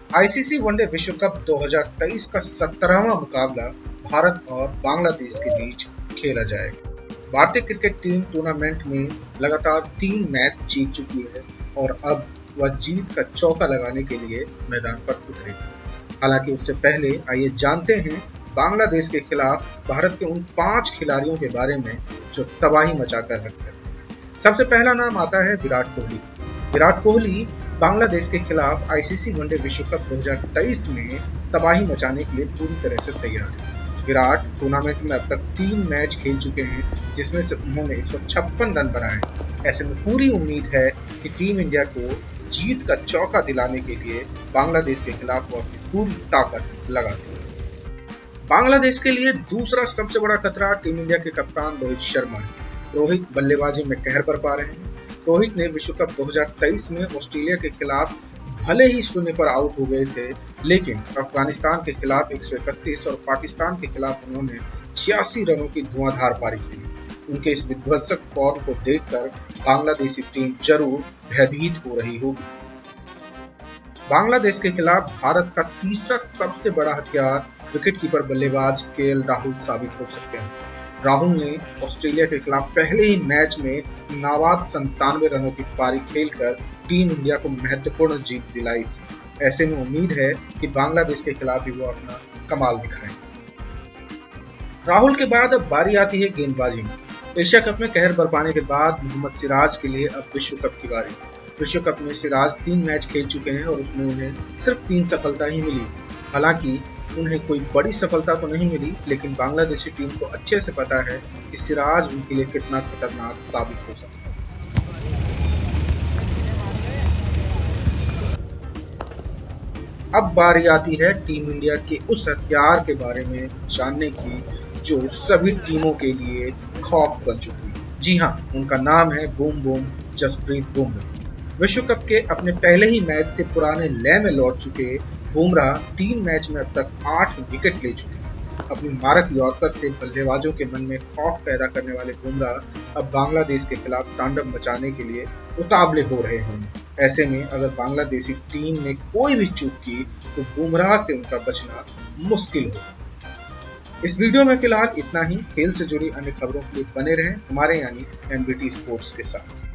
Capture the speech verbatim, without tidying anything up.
ICC one day विश्व cup दो हज़ार तेईस का सत्रहवां मुकाबला भारत और बांग्लादेश के बीच खेला जाएगा। भारतीय क्रिकेट टीम टूर्नामेंट में लगातार तीन मैच जीत चुकी है और अब वह जीत का चौका लगाने के लिए मैदान पर उतरेगी। हालांकि उससे पहले आइए जानते हैं बांग्लादेश के खिलाफ भारत के उन पांच खिलाड़ियों के बारे में जो तबाही मचाकर रख सकते। सबसे पहला नाम आता है विराट कोहली। विराट कोहली बांग्लादेश के खिलाफ आईसीसी वनडे विश्व कप दो हज़ार तेईस में तबाही मचाने के लिए पूरी तरह से तैयार है। विराट टूर्नामेंट में अब तक तीन मैच खेल चुके हैं, जिसमें से उन्होंने एक सौ छप्पन रन बनाए। ऐसे में पूरी उम्मीद है कि टीम इंडिया को जीत का चौका दिलाने के लिए बांग्लादेश के खिलाफ वो अपनी पूरी ताकत लगाती है। बांग्लादेश के लिए दूसरा सबसे बड़ा खतरा टीम इंडिया के कप्तान रोहित शर्मा है। रोहित बल्लेबाजी में कहर बरपा रहे हैं। रोहित ने विश्व कप दो हज़ार तेईस में ऑस्ट्रेलिया के खिलाफ भले ही शून्य पर आउट हो गए थे, लेकिन अफगानिस्तान के खिलाफ एक सौ इकतीस और पाकिस्तान के खिलाफ उन्होंने छियासी रनों की धुआंधार पारी खेली। उनके इस विध्वंसक फॉर्म को देखकर बांग्लादेशी टीम जरूर भयभीत हो रही होगी। बांग्लादेश के खिलाफ भारत का तीसरा सबसे बड़ा हथियार विकेटकीपर बल्लेबाज केएल राहुल साबित हो सकते हैं। राहुल ने ऑस्ट्रेलिया के खिलाफ पहले ही मैच में नाबाद संतानवे रनों की पारी खेलकर टीम इंडिया को महत्वपूर्ण जीत दिलाई थी। ऐसे में उम्मीद है कि बांग्लादेश के खिलाफ भी वो अपना कमाल दिखाएंगे। राहुल के बाद अब बारी आती है गेंदबाजी में। एशिया कप में कहर बरपाने के बाद मोहम्मद सिराज के लिए अब विश्व कप की बारी। विश्व कप में सिराज तीन मैच खेल चुके हैं और उसमें उन्हें सिर्फ तीन सफलता ही मिली। हालांकि उन्हें कोई बड़ी सफलता तो नहीं मिली, लेकिन बांग्लादेशी टीम को अच्छे से पता है कि सिराज उनके लिए कितना खतरनाक साबित हो सकता है। अब बारी आती है टीम इंडिया के उस हथियार के बारे में जानने की जो सभी टीमों के लिए खौफ बन चुकी है। जी हाँ, उनका नाम है बूम बूम जसप्रीत बुमराह। विश्व कप के अपने पहले ही मैच से पुराने लय में लौट चुके बुमराह तीन मैच में अब तक आठ विकेट ले चुके हैं। अपनी मारक यॉर्कर से बल्लेबाजों के मन में खौफ पैदा करने वाले बुमराह अब बांग्लादेश के खिलाफ तांडव मचाने के लिए उतावले हो रहे होंगे। ऐसे में अगर बांग्लादेशी टीम ने कोई भी चूक की तो बुमराह से उनका बचना मुश्किल होगा। इस वीडियो में फिलहाल इतना ही। खेल से जुड़ी अन्य खबरों के लिए बने रहें हमारे यानी एनबीटी स्पोर्ट्स के साथ।